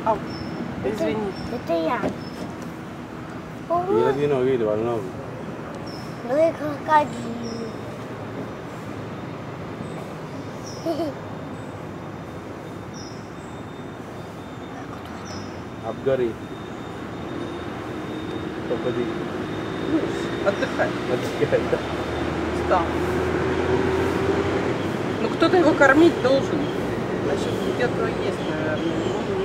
Ау, извини. Это я. Я один увидел, но... Ну и крокодил. Обгори. Попади. Отдыхай. Отдыхай, да? Встал. Ну кто-то его кормить должен. Значит, где-то есть, наверное.